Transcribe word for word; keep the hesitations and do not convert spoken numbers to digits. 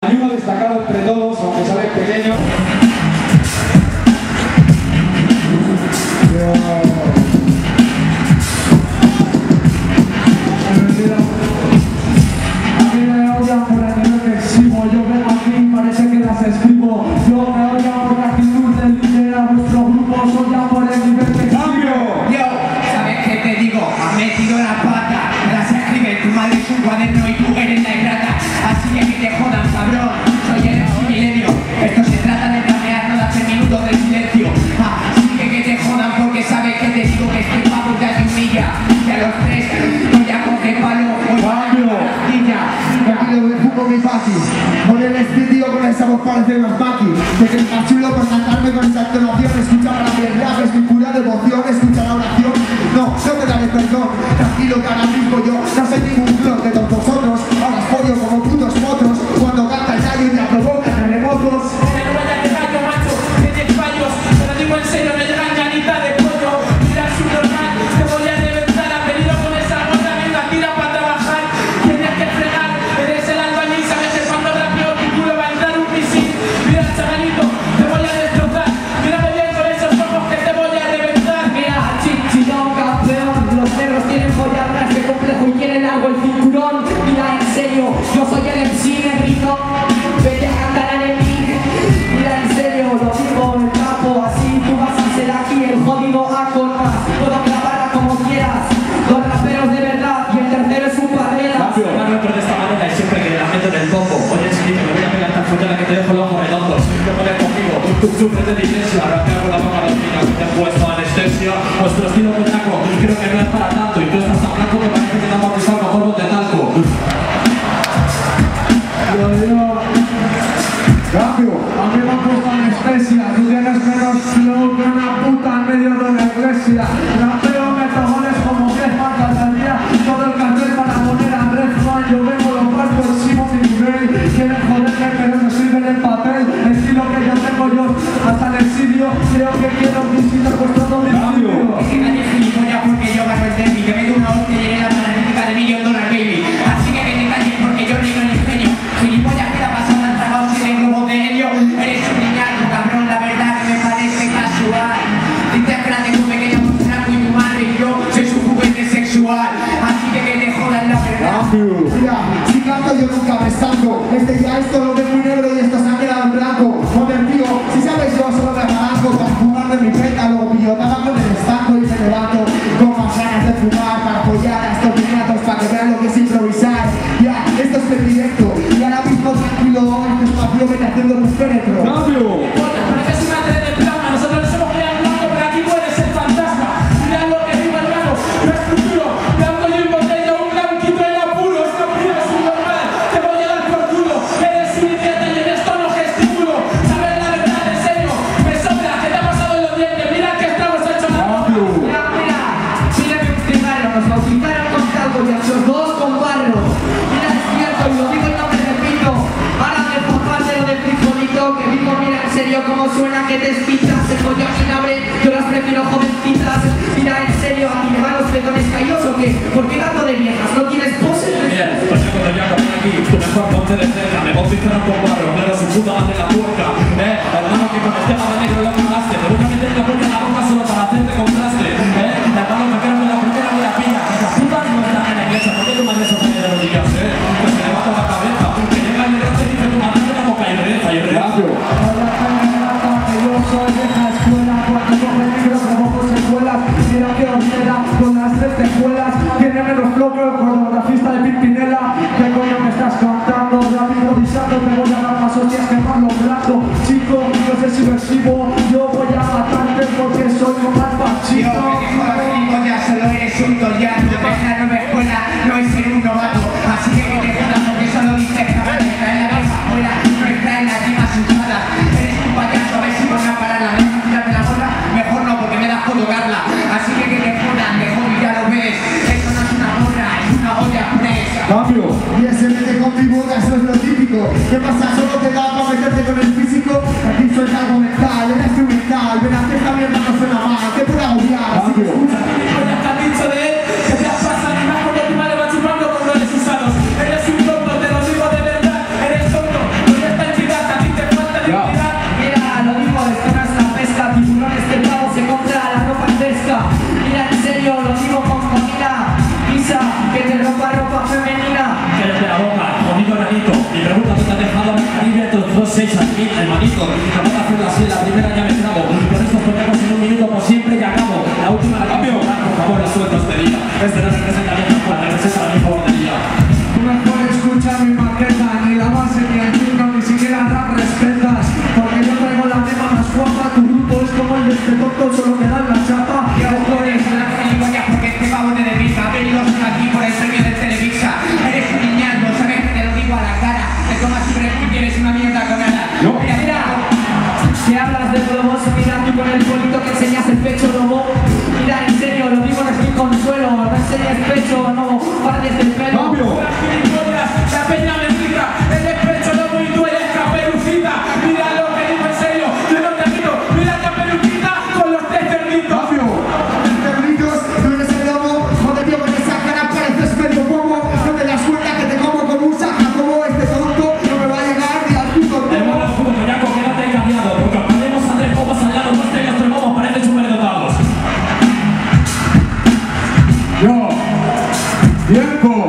Hay uno destacado entre todos, aunque sale pequeño. A mí me odian por el nivel que exhibo, yo vengo aquí, parece que las escribo. Yo me odian por la actitud del líder a vuestro grupo, soy ya por el nivel que exhibo. Yo, ¿sabes qué te digo? Has metido la pata, me las escribe tu madre es un cuaderno y tú eres la ingrata. Así que que te jodan, cabrón, soy el milenio. Esto se trata de planear, no de hacer minutos de silencio. Así que que te jodan porque sabes que te digo que este papo ya te humilla. Que a los tres voy a coger palo, voy a la astilla. Aquí lo dejo muy fácil. Con el estudio con esa voz parece más fácil. De que el más chulo por cantarme con esa entonación. Escucha para mi rap, es mi pura devoción. Escucha la oración, no, no te daré perdón. Tranquilo que ahora mismo yo no soy ningún clon de todos vosotros. Ahora os pollo como putos potros. Cuando canta el gallo y la provoca terremotos. En el vaya de gallo, macho, tienes fallos. Te lo digo en serio, me llegan ganitas de pollo. Mira su normal, te voy a reventar. Has venido con esa gota, venga, tira para trabajar. Tienes que fregar, eres el albañil. Sabes que cuando rápido tu culo va a entrar un misil. Mira, chavalito, te voy a destrozar. Mírame bien con esos ojos que te voy a reventar. Mira, chichillón, campeón, los negros tienen follarras de complejo y quieren algo el cinturón. Mira, en serio, yo soy el M C, negrito, vete a cantar al enemigo. Mira, en serio, lo digo en el campo, así tú vas a ser aquí el jodido A con más. Puedo clavarla como quieras, dos raperos de verdad y el tercero es un padrera. La rompo de esta manera y siempre que la meto en el bombo. Oye, chiquito, me voy a pegar tan fuerte la que te dejo los ojos redondos. Te pones conmigo, tú sufres de iglesia. Rapear con la boca latina, te he puesto anestesia. Nuestro estilo coñaco, creo que no es para tanto. Y tú estás tan blanco que parece que te han bautizado con polvo de talco. Yo, yo, cambio, a mí me han puesto anestesia. Tú tienes menos flow que una puta en medio de una iglesia. Rapeo metagones como tres marcas al día. Todo el cartel para poner a Red Man. Yo vengo, lo parto encima de mi nivel. Quieren joderme pero me sirven el papel. El estilo que yo tengo yo hasta el exilio. Creo que quiero visitar vuestro domicilio. Es que nadie es gilipollas porque yo gano el derby. Que me doy una hostia y llegué la analítica de Million Dollar Baby. Así que que te calles porque yo rico en ingenio. Gilipollas que la pasada han tragado sin globos de helio. Eres un niñato, cabrón, la verdad que me parece casual. Dices que la tengo pequeña por flaco y tu madre y yo soy su juguete sexual. Así que que te jodan la verdad. Mira, si canto yo nunca me estanco. Este ya esto lo veo muy negro y esto se ha quedado en blanco. Joder tío, si sabes yo solo me arranco para fumar de mi peta. Luego pillotaba con el estanco y me levanto con más ganas de fumar para apoyar a estos niñatos para que vean lo que es improvisar. Ya, esto es el directo y ahora mismo tranquilo, este espacio viene haciendo un féretro. Parece una tele de plasma, nosotros no somos real blanco, pero aquí puede ser fantasma. Mirad lo que digo hermano, yo estructuro, blanco y un botella, un blanquito en apuro. Esto no es un normal, te voy a dar por culo. Eres un idiota y en esto no gesticulo. Sabes la verdad, en serio, me sobra, ¿qué te ha pasado en los dientes? Mira que estamos hechos la boca. Mira, mira, mírame un cigarro, nos bautizaron con talco y a los dos con barro. Mira, es cierto y lo digo y no me repito. Ahora me paparte lo del frijolito, que digo, mira en serio cómo suena que te espitas. El pollo sin abre, yo las prefiero jovencitas. Mira en serio, a mí me van los pezones caídos o qué? ¿Por qué tanto de viejas? ¿No tienes poses? Bien, pues yo cuando ya por aquí, tú mejor ponte de cerca. Me bautizaron con barro, pero su puta madre la puerca. Eh, hermano que con el tema de negro lo pagaste. Te voy a meter la polla en la boca solo para hacerte contraste. Eh, hermano me quedo en la primera de la pilla. Las putas no están en la iglesia, ¿por qué tu madre se pone de rodillas? Eh, pues te levanto la cabeza. Que llega el negro te dice tu madre en la boca y reza y reza. Yo soy vieja escuela, cuando coge negro provoco secuelas. Mira que os queda con las tres tejuelas. Tiene menos flow que el coreografista de Pimpinela. ¿Qué coño me estás contando? Rápido disando, te voy a dar más hostias que más logrando. Chico, yo soy subversivo, yo voy a matarte porque soy un mal Yo pachito. que dijo la gilipollas, solo eres un tollato. Esta nueva escuela no es ser un novato. Así que que te jodas porque solo dices que van a traer la vieja afuera. No está en la rima asustada. Eres un payaso, a ver si van a parar la vez. Tírate la gorra, mejor no porque me das por tocarla. Así que que te jodan, mejor y ya lo ves. Esto no es una gorra, es una olla presa. Cambio. Y ese mete con mi boca, eso es lo típico. ¿Qué pasa? Solo te da para meterte con el físico. Aquí suelta algo mental, era instrumental. Verás que esta mierda no suena mal, te puede agobiar. Así que escucha. Ya te has dicho de él, que te has pasado y más porque tu madre va chupando con los usados. Eres un tonto, te lo digo de verdad, eres tonto. No te este tonto solo me dan la chapa. Yo por eso las gilipollas porque este pavo te dedica a venido aquí por el premio del Televisa. Eres un niñato, sabes que te lo digo a la cara. Te tomas un refugio y eres una mierda con nada. No. Mira, mira. Si hablas de globos, mira tú con el polito que enseñas el pecho, lobo. Mira, en serio, lo digo, no es mi consuelo. No enseñes pecho, no pares el pelo. ¡Cambio! Las gilipollas, la peña me grita, el despecho lobo y tú eres Caperucita. Mira lo que digo en serio, yo no te miro, mira Caperucita con los tres cerditos. ¡Cambio! Perritos, tú eres el lobo, joder tío, con esa cara pareces medio bobo. No te das cuenta que te como con un saca como este tonto. No me va a llegar ni al puto Te robo. mola el puto coñaco, quédate cambiado, porque aprendemos a tres copas al lado, dos tres tremamos, parecen superdotados. Yo, tiempo.